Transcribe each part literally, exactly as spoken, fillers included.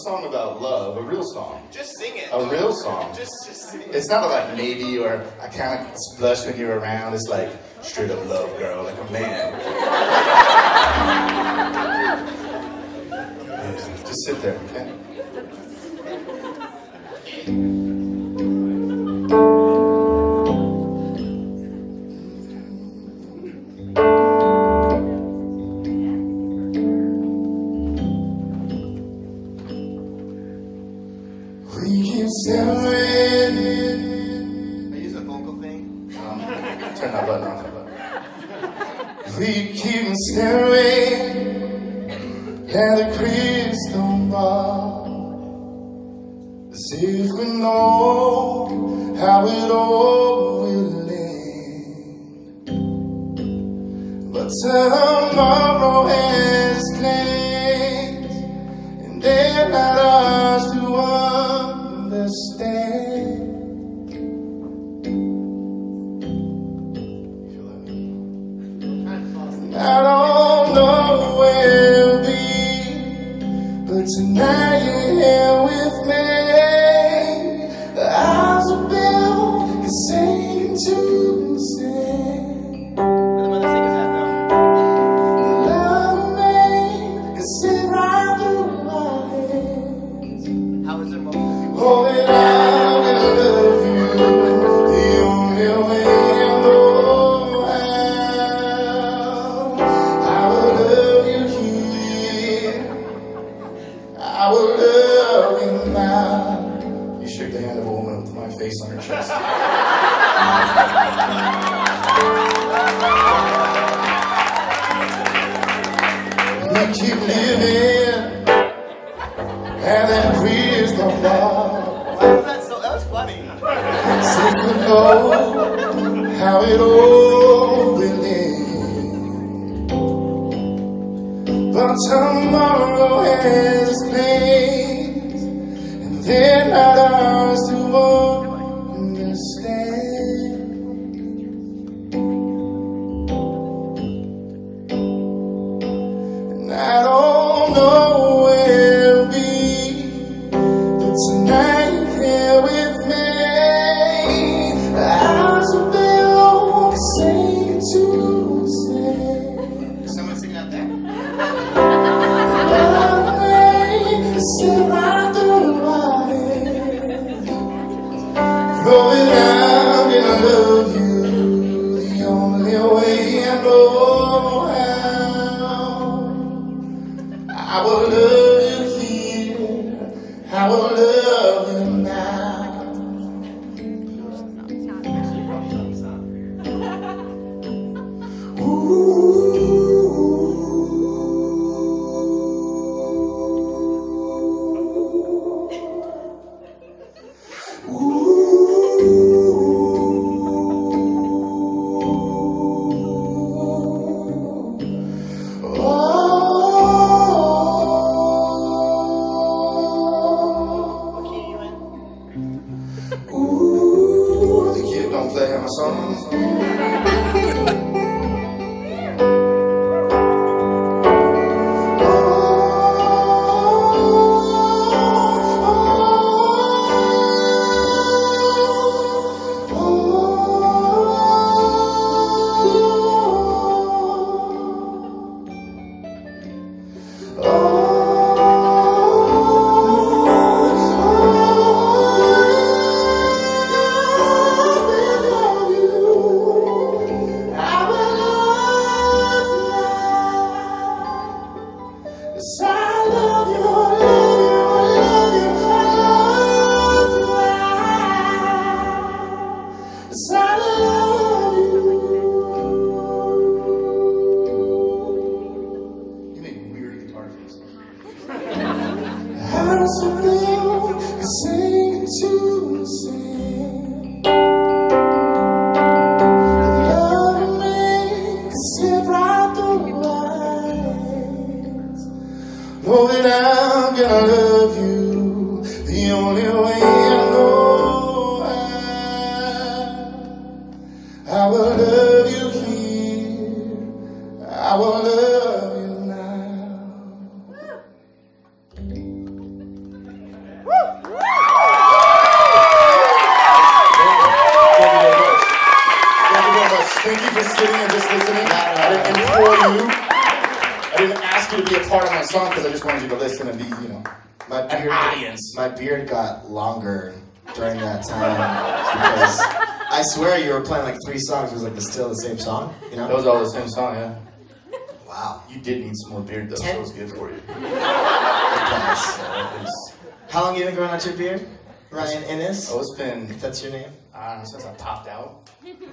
song about love, a real song. Just sing it. A real song. Just, just sing it. It's not like maybe or I kind of blush when you're around. It's like straight up love, girl, like a man. Yeah, just sit there, okay? We keep staring. I use a vocal thing. Um, turn that button off. We keep staring at the crystal ball, as if we know how it all will end. But tomorrow has claims, and they're not ours to understand. I don't know where we'll be, but tonight you're here with me. The eyes are built, can sing to sing. Where the mother singers at though? The love of me can sit right through my hands. How is it most of the people? Oh, and I'm gonna love you the only way I know how. I will love you here, I will love you now. You shook the hand of a woman with my face on her chest. We keep living and that crystal ball, Why was that so? That was funny. so we know how it all will end. But tomorrow has plans, and they're not ours to understand. And I don't know where we'll be, but tonight you're here with me. The eyes are built to sing to sing. Is someone singing out there? Love me, to sit right through my head. Flowing out, and I love you the only way I know how. I will love you here, I will love you now. What key are you in? Ooh, the kid don't play on my songs. I part of my song because I just wanted you to listen and be, you know, My an beard, audience. my beard got longer during that time because I swear you were playing like three songs. It was like the, still the same song, you know? That was all the same song, yeah. Wow. You did need some more beard though, so it was good for you. How long you been growing out your beard, Ryan Ennis? Oh, it's been, If that's your name. I don't know, since I popped out.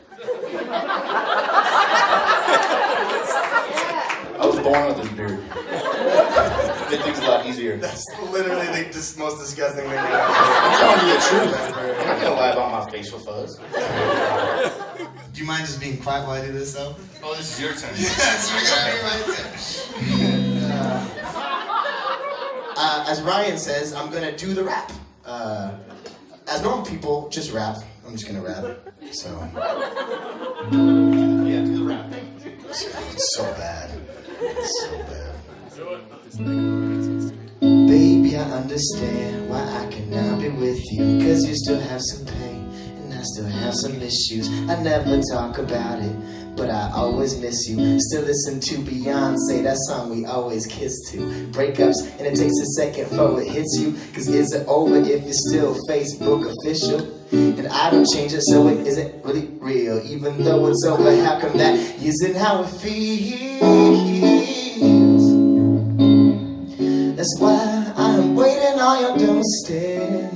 I was born with this beard. Made things a lot easier. That's literally the dis most disgusting thing you ever I'm telling you the truth. I'm not gonna lie about my facial fuzz. Do you mind just being quiet while I do this, though? Oh, this is your turn. Yes, you're gonna be my turn. Uh, uh, as Ryan says, I'm gonna do the rap. Uh, as normal people just rap. I'm just gonna rap. So. Yeah, do the rap thing. It's so bad. It's so bad. Baby, I understand why I cannot be with you. Cause you still have some pain and I still have some issues. I never talk about it, but I always miss you. Still listen to Beyonce, that song we always kiss to. Breakups, and it takes a second before it hits you. Cause is it over if it's still Facebook official? And I don't change it, so it isn't really real. Even though it's over, how come that isn't how it feels? That's why I'm waiting on your doorstep,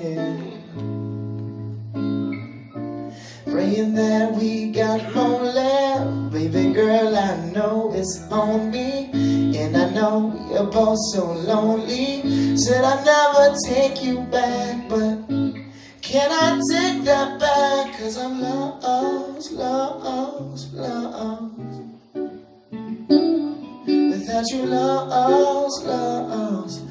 praying that we got more left. Baby girl, I know it's on me, and I know you're both so lonely. Said I'd never take you back, but can I take that back? Cause I'm lost, lost, lost. Without you, lost, lost,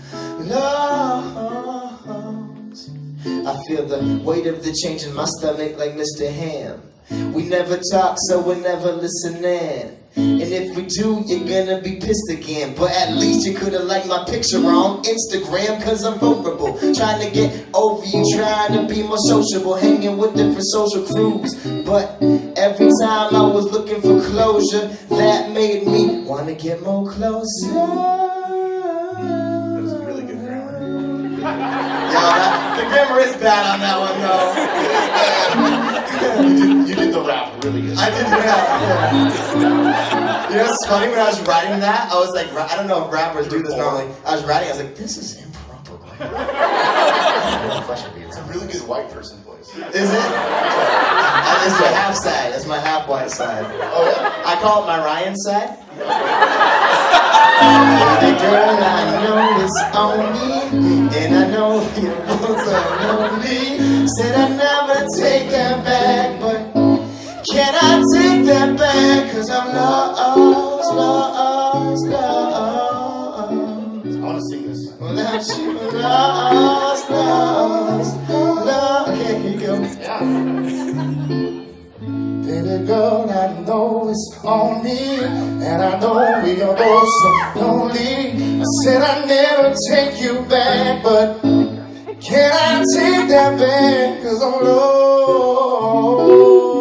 lost. I feel the weight of the change in my stomach like Mister Ham. We never talk, so we're never listening. And if we do, you're gonna be pissed again. But at least you could've liked my picture on Instagram. Cause I'm vulnerable, trying to get over you, trying to be more sociable, hanging with different social crews. But every time I was looking for closure, that made me wanna get more closer. That was really good grammar. Yo, that, the grammar is bad on that one though. You did, you did the rap really good. I did rap, yeah. You know what's funny? When I was writing that, I was like, I don't know if rappers do this normally. I was writing, I was like, this is improper. It's a really good white person voice. Is it? That is my half side. That's my half white side. Oh yeah? I call it my Ryan side. Baby girl, I know it's on me, and I know you're both so lonely. Said I'd never take that back, but can I take that back? Cause I'm lost, lost, lost. I want to sing this. Without you, lost, lost, lost. Okay, here you go. Yeah. Baby girl, I know it's on me, and I know we are both so lonely. I said I'd never take you back, but can I take that back? Cause I'm lost.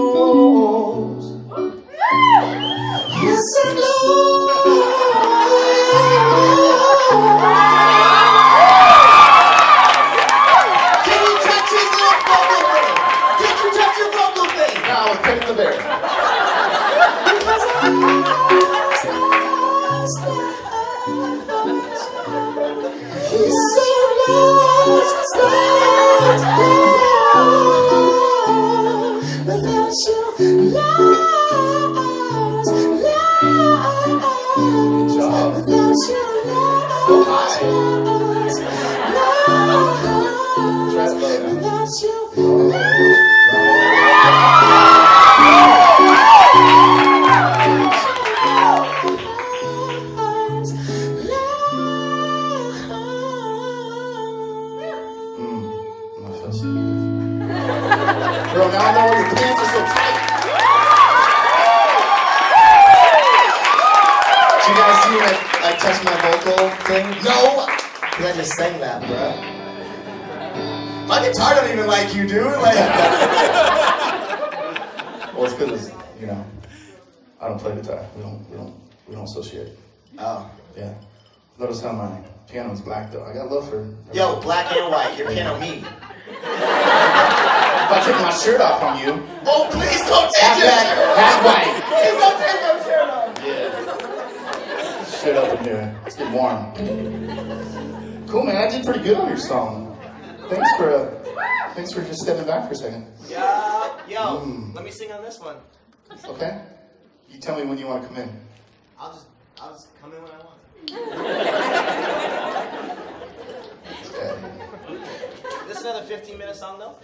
Yes, I'm lost. Can you touch his little vocal thing? Can you touch your vocal thing? Now I was picking the bear. Because I'm lost, lost, lost. He's so lost, lost, lost. Without you, lost, lost. Good job. Without you, lost, So high. lost, lost. Try it low now. Without you, lost. Bro, now I know why your pants are so tight. Did you guys see me like, like touch my vocal thing? No! Cause I just sang that, bro. My guitar don't even like you, dude. Like, Well, it's because, you know, I don't play guitar. We don't, we don't, we don't associate. oh, Yeah. Notice how my piano is black though. I got love for. Yo, black and white. Your piano me. If I take my shirt off on you. Oh, please don't take Half your black, shirt off. half white. Please don't take your shirt off. Yeah. Shirt up in here. Let's get warm. Cool, man. I did pretty good on your song. Thanks for uh, thanks for just stepping back for a second. Yeah. Yo, Mm. let me sing on this one. Okay. You tell me when you want to come in. I'll just, I'll just come in when I want. Okay. This is another fifteen minute song though?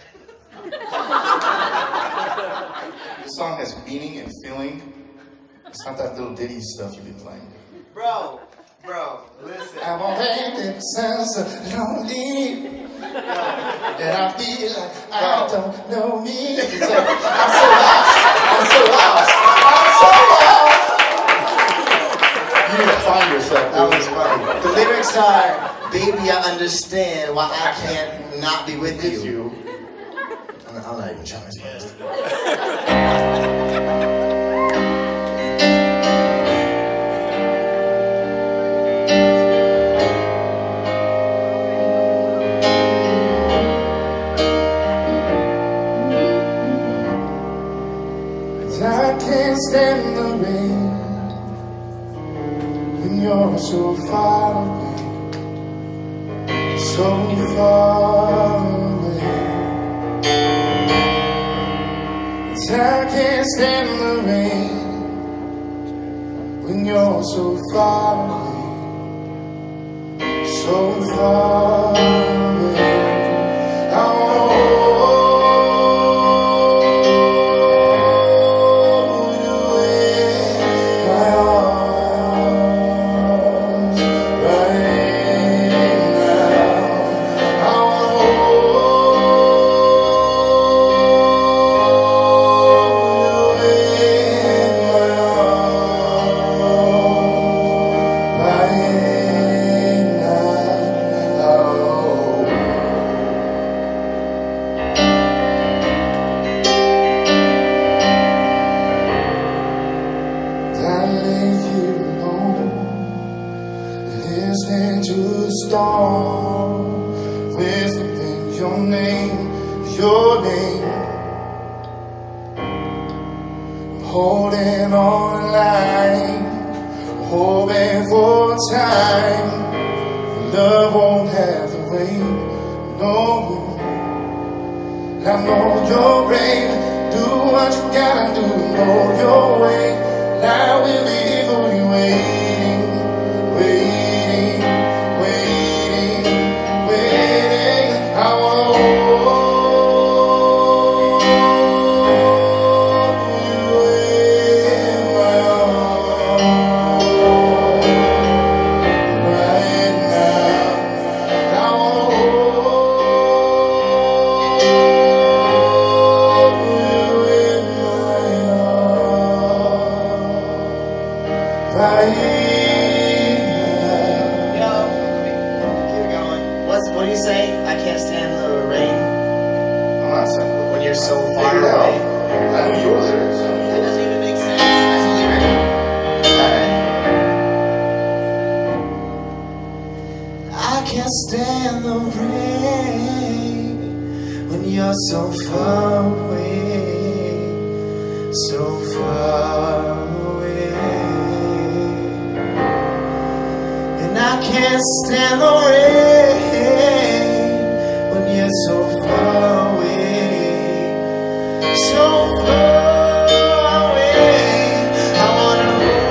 This song has meaning and feeling. It's not that little ditty stuff you've been playing. Bro, bro, listen. I won't make it sound so lonely. And I feel like I don't know me. It's like, I'm so lost. I'm so lost. I'm so lost. You need to find yourself. That was funny. The lyrics are, baby, I understand why I can't not be with With you. you. I'm not, I'm not even trying to say this. I can't stand the rain when you're so far away, so far away. I can't stand the rain when you're so far away, so far away. I wanna listening to the storm, whispering your name, your name, holding on the line, hoping for time. Love won't have to wait, no. I know your rain, do what you gotta do, know your way. I will be for you waiting, waiting, waiting, waiting. I wanna hold you in my arms right now. I wanna hold you in my arms right now. Yo, keep going. What's, what do you say? I can't stand the rain I'm not saying. when you're so far Figure it out. away. I know your lyrics. That doesn't even make sense as a lyric. I can't stand the rain when you're so far away, so far away. And I can't stand the rain when you're so far away, so far away. I wanna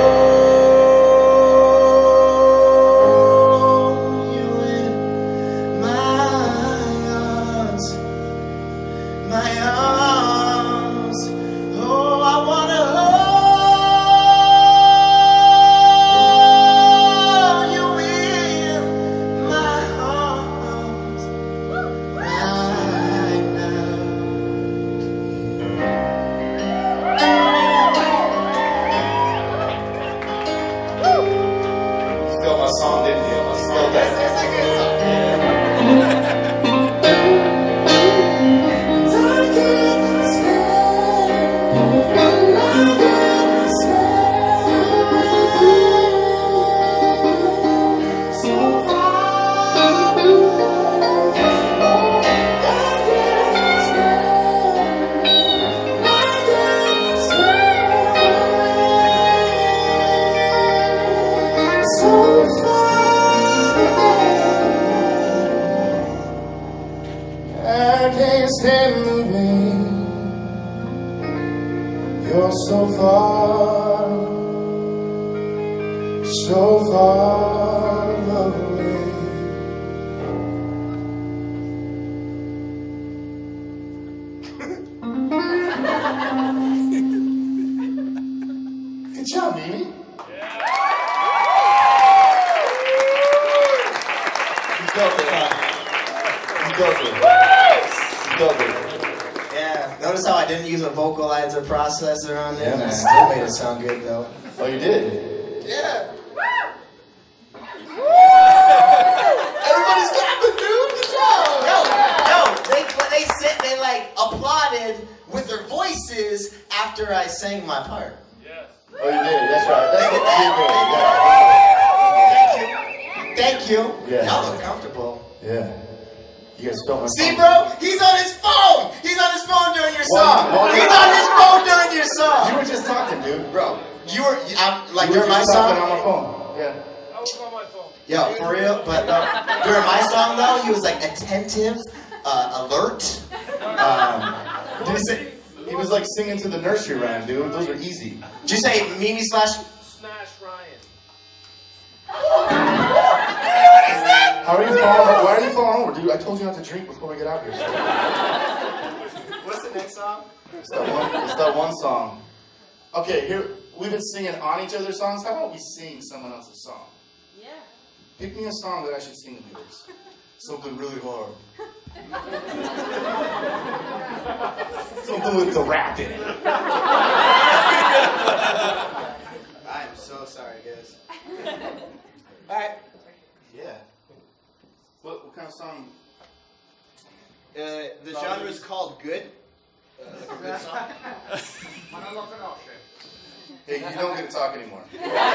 hold you in my arms, my arms. Oh, I wanna hold you in my arms right now. You felt my song, didn't you? I felt that. I can't You're so far, so far away. Good job, Mimi. You built it, huh? You built it. You built it. Yeah. Notice how I didn't use a vocalizer processor on there? Yeah, and I man. still made it sound good, though. Oh, you did? Yeah. Everybody's clapping, dude. Good job. No, no. They, when they sit, they like applauded with their voices after I sang my part. Oh, you did. That's right. That's They did what that. Thank you. Thank you. Yeah. Y'all look comfortable. you did. Yeah. You guys felt my See, song. bro? He's on his phone. He's on his phone during your Well, song. well, He's yeah. on his phone during your song. You were just talking, dude. Bro, you were, I'm, like, You were during my just talking song? on my phone. Yeah. I was on my phone. Yo, for real? But uh, during my song, though, he was, like, attentive, uh, alert. Um, Did he, say, he was like singing to the nursery rhyme, dude. Those are easy. did you say Mimi slash... Smash Ryan. How are you falling over? Why are you falling over, dude? I told you not to drink before we get out here. What's the next song? It's that one, it's that one song. Okay, here, we've been singing on each other's songs. How about we sing someone else's song? Yeah. Pick me a song that I should sing the lyrics. Something really hard. Something with the rap in it. I'm so sorry, guys. Alright. Yeah. What, what kind of song? Uh, the genre is called good. Uh, like a good song. Hey, you don't get to talk anymore.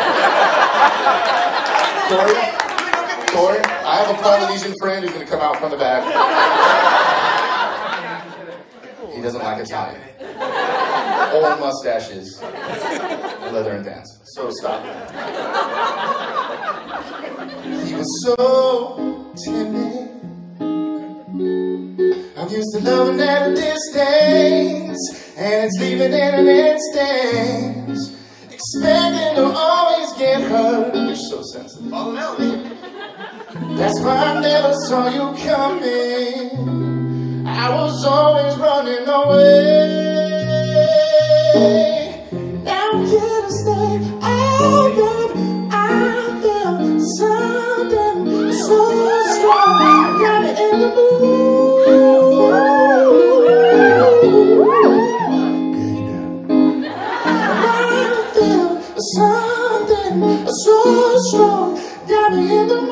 Corey? Corey? I have a Polynesian friend who's going to come out from the back. He doesn't like Italian. Old mustaches. Leather and pants. So stop. He was so timid. I'm used to loving at a distance, and it's leaving in an instant. Expecting to always get hurt. You're so sensitive. Follow the melody. That's why I never saw you coming. I was always running away. Now I'm here to stay. Oh, babe, I feel something so strong. Got me in the mood. Something so strong, got me in the mood.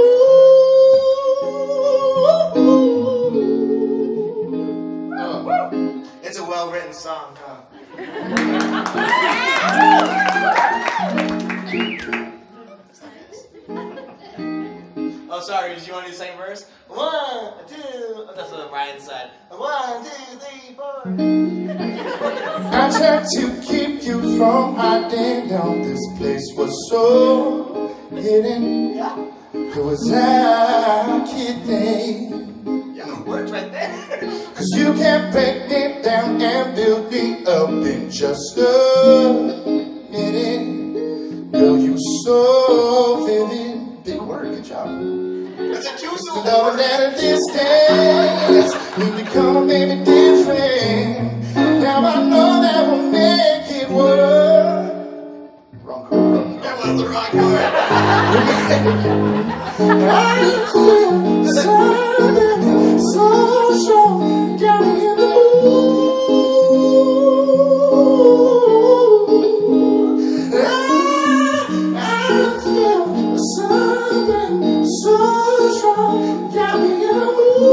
Oh. It's a well-written song, huh? Oh, sorry, did you want to do the same verse? One, two, oh, that's what Ryan said. One, two, three, four. I tried to keep you from hiding down. This place was so hidden. Who was I kidding? Yeah, it worked right there. Cause you can't break me down and build me up in just a minute. Girl, you so vivid. Big word, good job. It's a two-syllable Loving word. at a distance, we become maybe different. Now I know that we'll make it work. Wrong chord. That was the wrong chord. I feel something so strong, got me in the mood. I, I feel something so strong, got me in the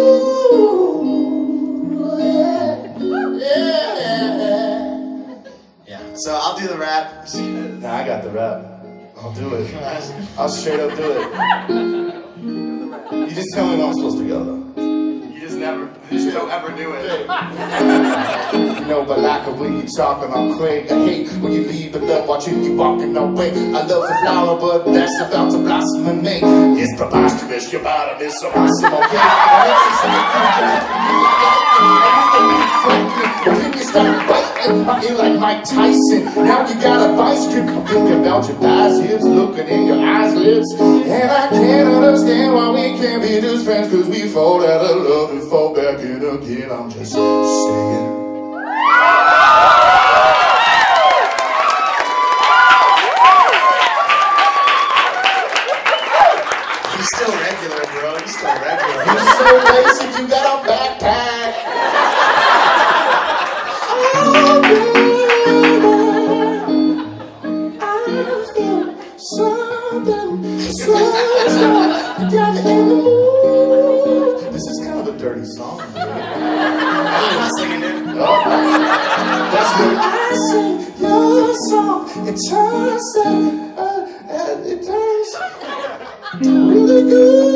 mood. Yeah, yeah. Yeah, so I'll do the rap. Nah, I got the rap. I'll do it. I'll straight up do it. You just tell me when I'm supposed to go, though. You just never, you just don't ever do it. You know, but like when you talking about Craig, I hate when you leave, but love watching you walking away. I love the flower, but that's about to blossom in May. It's preposterous, your bottom is so awesome, okay? When you start biting, You like Mike Tyson. Now you got a vice grip. Thinking about your biceps, looking in your eyes, lips. And I can't understand why we can't be just friends, cause we fall out of love and fall back in again. I'm just saying. He's still regular, bro. He's still regular. You're so basic, you got a backpack. This is kind of a dirty song. I'm not singing it. Oh, that's good. I sing your song. It turns out, uh, uh, it turns really good.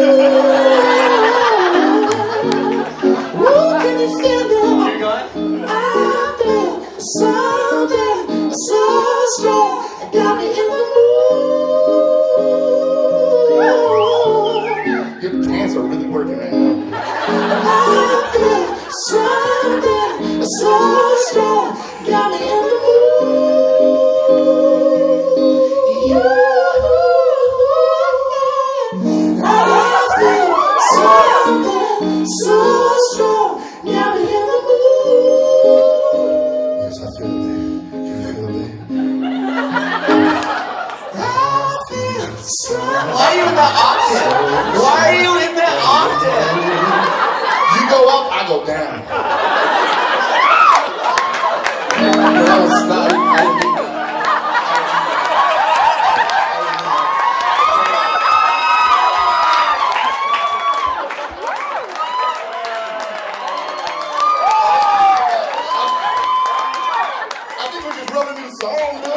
Ooh, can you feel that? You're going? I feel something so strong. It got me in the mood. Your pants are really working right now. I feel something so strong. Got me in the mood. You. I feel something so strong. Got me in the mood. Yes, I feel it. You feel it. I feel something. Why are you in that octave? Why are you in that octave? You go up, I go down. No, it's not. I didn't mean that. I think we just wrote a new song, dude.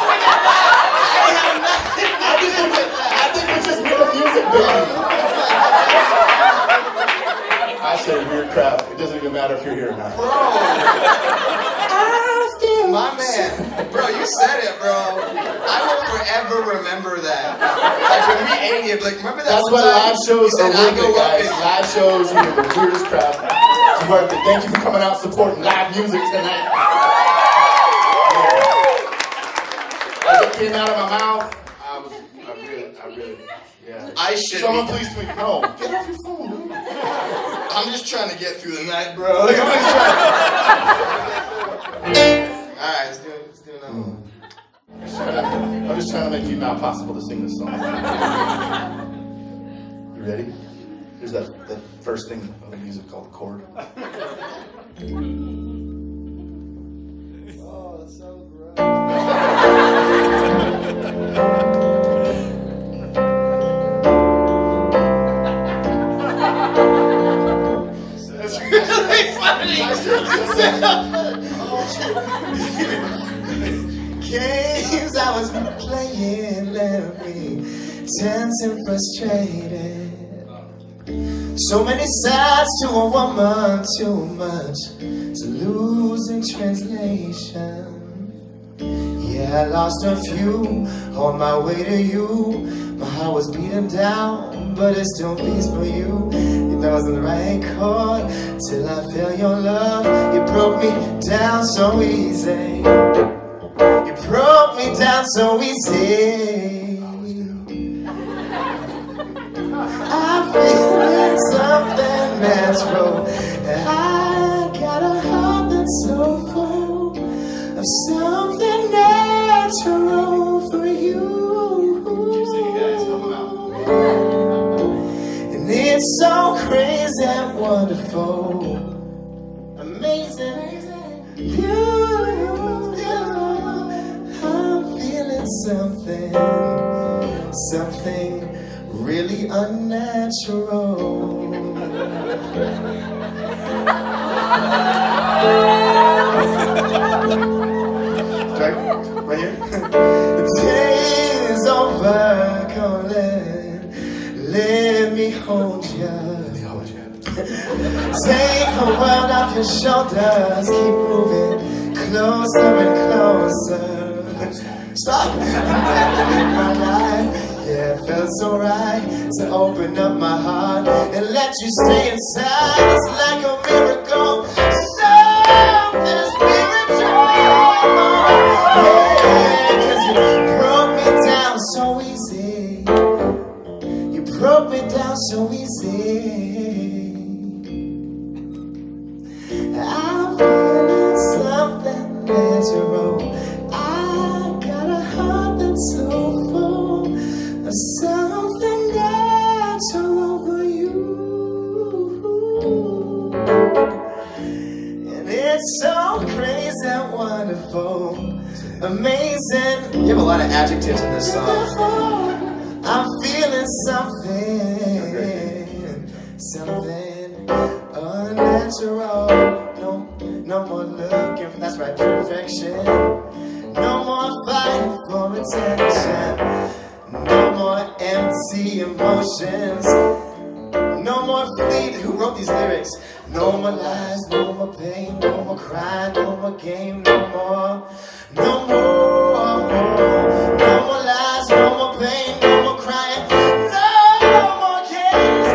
I think we just, I think we just made a music video. I say weird crap. It doesn't even matter if you're here or not. My man, bro, you said it, bro. I will forever remember that. Like when we ate it, like remember that? That's one why time live shows you are said, I worth go it, up guys. and- Live shows are the weirdest crap. It's worth it. Thank you for coming out supporting live music tonight. As it came out of my mouth, I was, I really, I really, yeah. I should Someone be. please tweet. No, get off your phone, dude. I'm just trying to get through the night, bro. Like, I'm just trying. All right, let's do it. Let's do another one. I'm just trying to, I'm just trying to make it not possible to sing this song. You ready? Here's that, that first thing of the music called the chord. Oh, that's so gross. That's really funny. Games I was playing left me tense and frustrated. So many sides to a woman, too much to lose in translation. Yeah, I lost a few on my way to you. My heart was beaten down, but it still beats for you. You know it wasn't the right chord till I felt your love. You broke me down so easy. You broke me down so easy. I feel it's something natural. I got a heart that's so full of something natural for you. And it's so crazy and wonderful, amazing, beautiful. I'm feeling something, something really unnatural. Right, right here. The day is over, come let, let me hold you. Let me hold you. Take the world off your shoulders, keep moving closer and closer. Stop! My life, yeah, it felt so right to open up my heart and let you stay inside. It's like a miracle, something spiritual. so crazy and wonderful, amazing. You have a lot of adjectives in this song. I'm feeling something, something unnatural. No, no more looking for, that's right, perfection. No more fighting for attention. No more empty emotions. No more fleet. Who wrote these lyrics? No more lies, no more pain, no more crying, no more game, no more, no more, no more lies, no more pain, no more crying, no more games.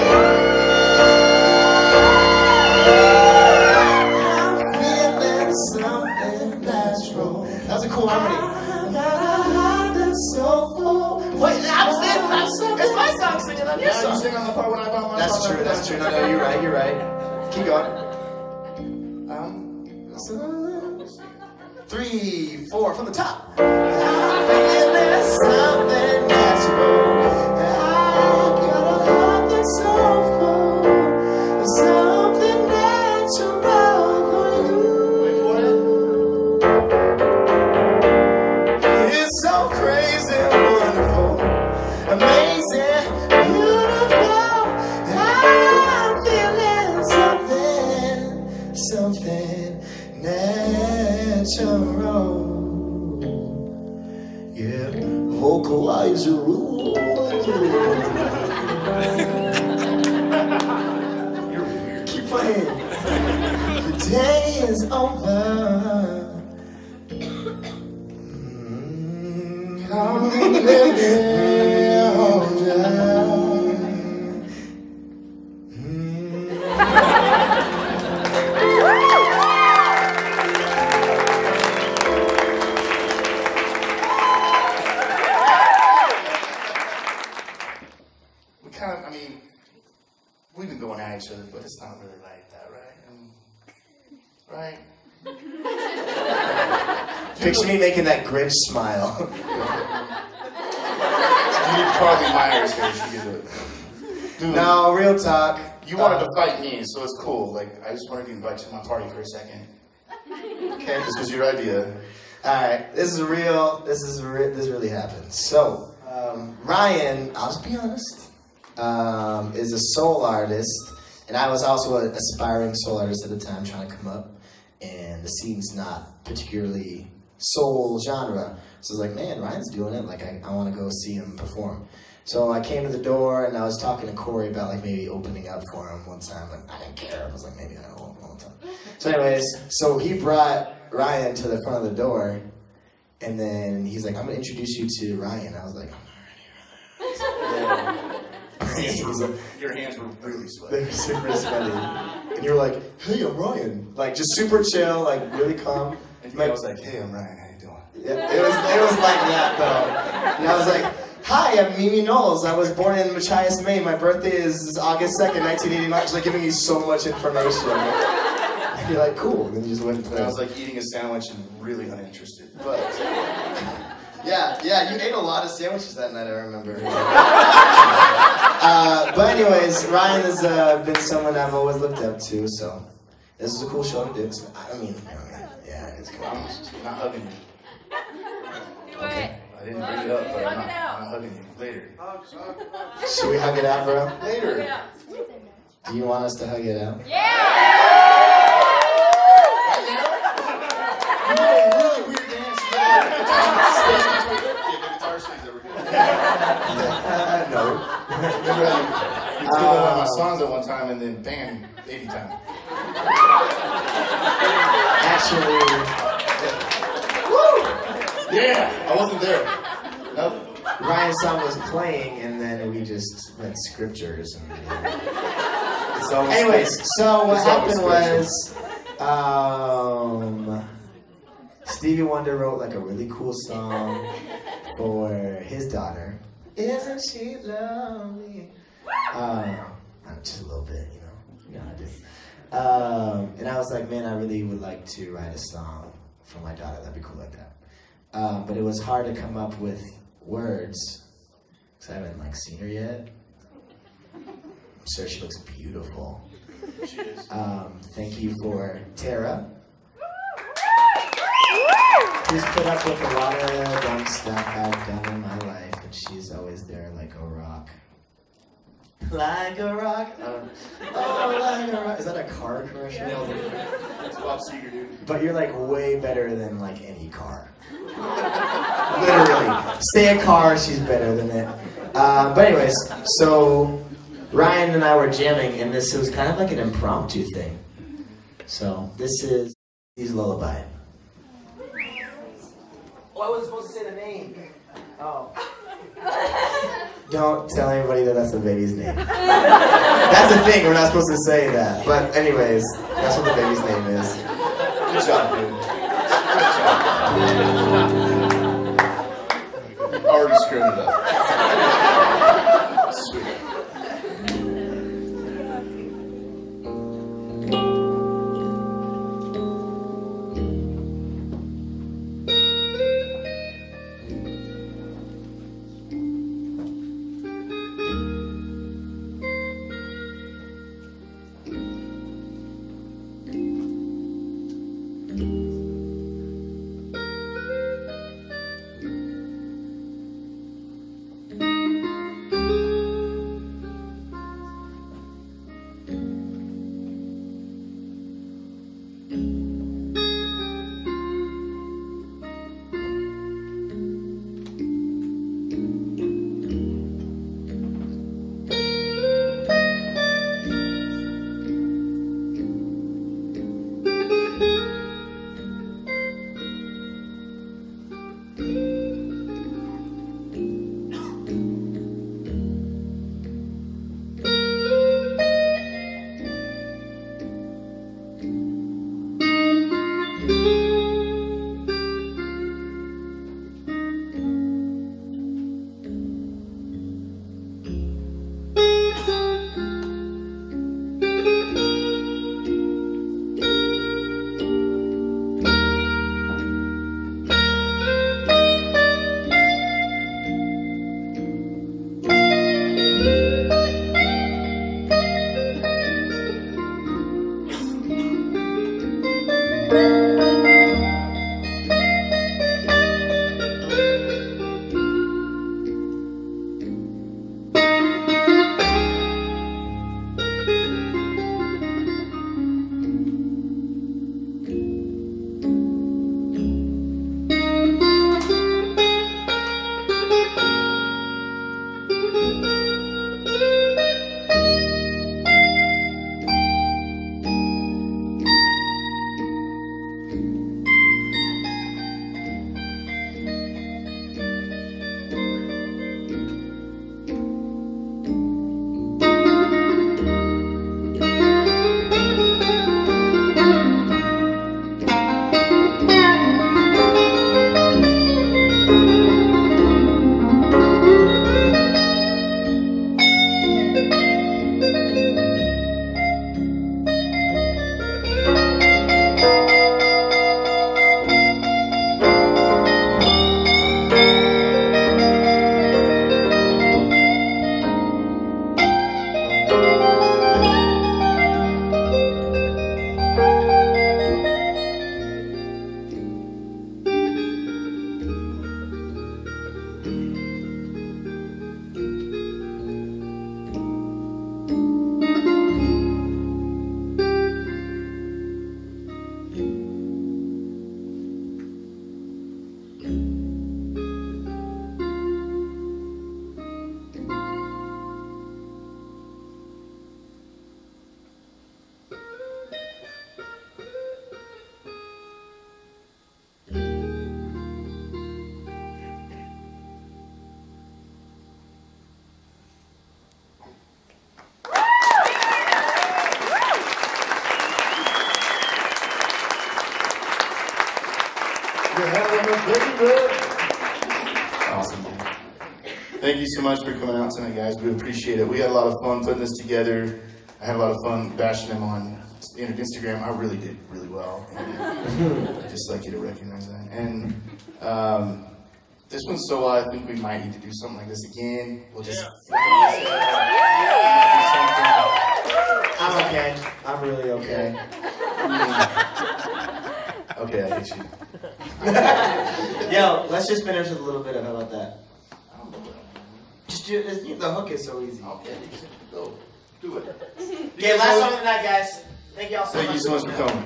I'm feeling something natural. That was a cool harmony. I got a heart that's so full. Wait, I'm singing, I'm singing. It's my song singing on your Yeah, song. you sing on the part when I found my That's song. true, that's true. No, no, you're right, you're right. Keep going. Um, Three, four, from the top. I'm feeling something natural. I got a heart that's so full. Something natural for you. wait for it. It's so crazy, wonderful, amazing, beautiful. I'm feeling something, something natural. Yeah, vocalizer. You're weird. Keep playing. The day is over. Come and let me hold you. We kind of, I mean, we've been going at each other, but it's not really like that, right? I mean, right? Picture me making that Grinch smile. You need Carly Myers here. She can do it. Dude, No, real talk. you wanted Uh, to fight me, so it's cool. Like, I just wanted to invite you to my party for a second. Okay. This was your idea. All right. This is real. This is re this really happened. So, um, Ryan, I'll just be honest, um, is a soul artist, and I was also an aspiring soul artist at the time, trying to come up. And the scene's not particularly soul genre. So I was like, man, Ryan's doing it. Like, I, I want to go see him perform. So I came to the door and I was talking to Corey about like maybe opening up for him one time. Like, I didn't care. I was like, maybe I will one time. So anyways, so he brought Ryan to the front of the door, and then he's like, I'm going to introduce you to Ryan. I was like, He was like, Your hands were really they sweaty. were super sweaty. And you were like, hey, I'm Ryan. Like, just super chill, like, really calm. And Like, I was like, hey, I'm Ryan. How you doing? yeah, it was, it was like that, though. And I was like, hi, I'm Mimi Knowles. I was born in Machias, Maine. My birthday is August second, nineteen eighty-nine. She's like giving you so much information. And you're like, cool. And then you just went And I was like eating a sandwich and really uninterested. But yeah, yeah, you ate a lot of sandwiches that night, I remember. uh, but anyways, Ryan has uh, been someone I've always looked up to, so this is a cool show to do. So, I mean, I mean, yeah, it's cool. I'm not hugging you. Okay. I didn't bring it up, but I'm not, I'm not hugging you. Later. Should we hug it out, bro? Later. Do you want us to hug it out? Right now? You know, really weird dance. Yeah, the guitar stays over here. Uh, no. Remember how you, you did one of my songs at one time and then bam, baby time. Actually, Yeah, I wasn't there. Nope. Ryan's song was playing, and then we just went scriptures. And, It's always anyways, so what It's always happened was, um, Stevie Wonder wrote like a really cool song for his daughter. Isn't she lovely? Um, just a little bit, you know. You know how it is. Um, and I was like, man, I really would like to write a song for my daughter. That'd be cool like that. Um, but it was hard to come up with words because I haven't like seen her yet. I'm sure she looks beautiful. She is. Um, thank you for Tara Who's put up with a lot of dumb stuff I've done in my life, but she's always there like a rock. Like a rock. Oh, oh like a rock. Is that a car commercial? That's Bob Seger, dude. But you're like way better than like any car. Literally. Say a car, she's better than it. Uh, but anyways, so Ryan and I were jamming, and this was kind of like an impromptu thing. So this is his lullaby. Oh, I wasn't supposed to say the name. Oh. Don't tell anybody that that's the baby's name. That's the thing, we're not supposed to say that. But anyways, that's what the baby's name is. Good job, dude. Good job. Already screwed it up. Sweet. Awesome. Thank you so much for coming out tonight, guys. We appreciate it. We had a lot of fun putting this together. I had a lot of fun bashing him on Instagram. I really did really well. And I'd just like you to recognize that. And um, this one's so wild, I think we might need to do something like this again. We'll just... Yeah. I'm okay. I'm really okay. Okay, I hate you. Yo, let's just finish with a little bit of how about that? Just do it. The hook is so easy. Okay, go. Do it. Okay, last song of the night, guys. Thank y'all so Thank much. you so much for coming.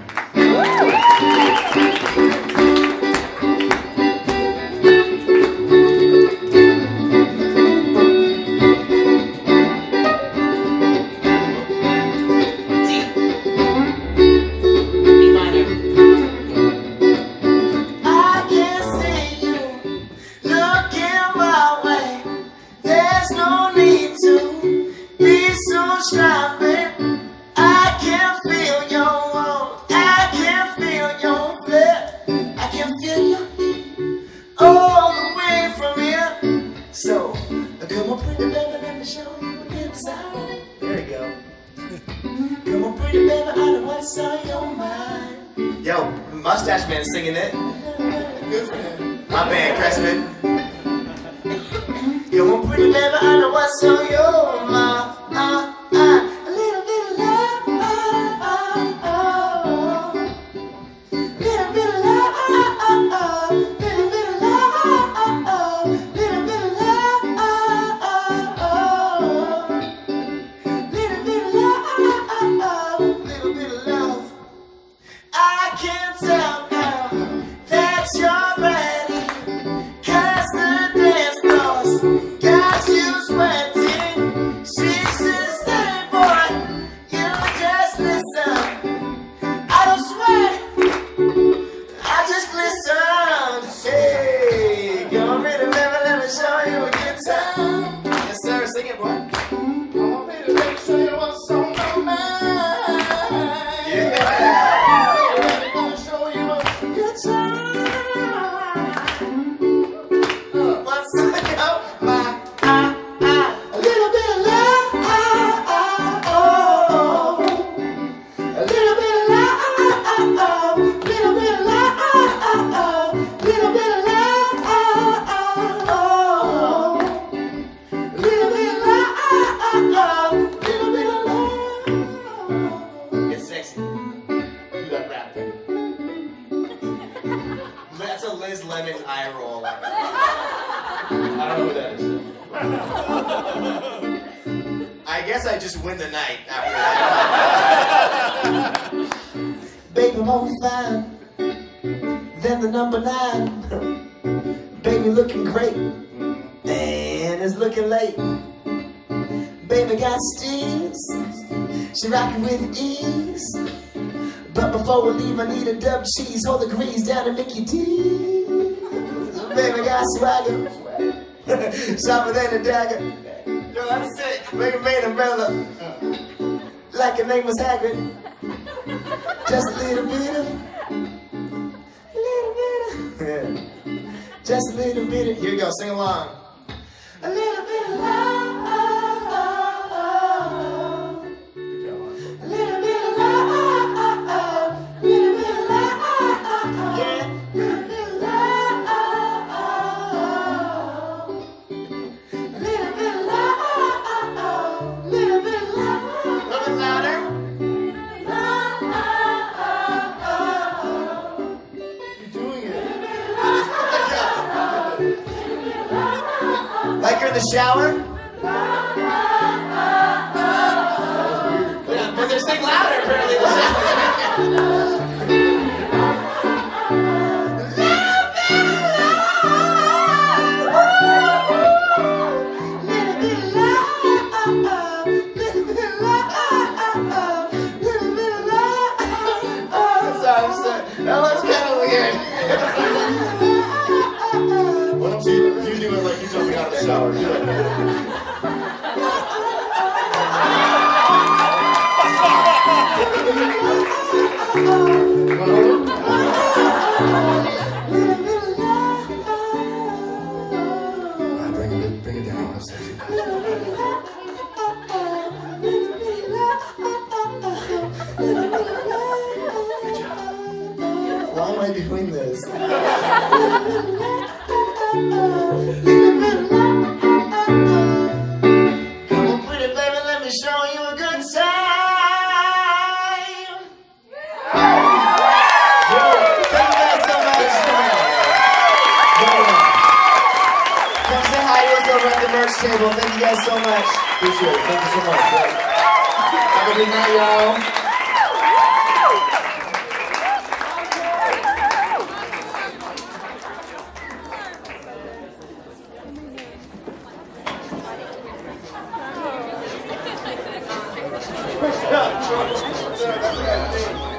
Yo, Mustache Man singing it. Good for him. My band, Crestman. You're my pretty baby, I know what's on your mind. Uh, uh, a little bit of love, oh, oh, oh. Little bit of love, oh, oh, oh. Little bit of love, oh, oh, oh. Little bit of love, oh, oh, oh. Little bit of love, oh, oh, oh. Little bit of love. I can tell now that you're ready, 'cause the dance floor's got you sweating. She says, hey boy, you just listen. I don't sweat, I just glisten. Hey, come on, pretty baby, let me show you a good time. Yes sir, sing it, boy. Come on, baby, let me show you what's on my mind. Yeah. That's a Liz Lemon eye roll. I don't know who that is. I guess I just win the night after that. Baby more fine than the number nine. Baby looking great, and it's looking late. Baby got steams, she rockin' with ease. But before we leave, I need a dub cheese. Hold the grease down and make you tea. Baby got swagger, sharper than a dagger. Yo, that's it. Baby made umbrella, like her name was Hagrid. Just a little bit of, a little bit of, yeah. Just a little bit of. Here you go, sing along. A little bit of love. Like you're in the shower? Yeah, but they're sing louder apparently. Sorry, I'm sorry. That was kind of weird. Why don't you, you do it like you're jumping out of the shower? Do it. Alright, bring it, bring it down. That's sexy. Why am I doing this? Come on, pretty baby, let me show you a good time. Yeah. merch table. Thank you guys so much. Appreciate it. Thank you so much. Have a good night, y'all. That's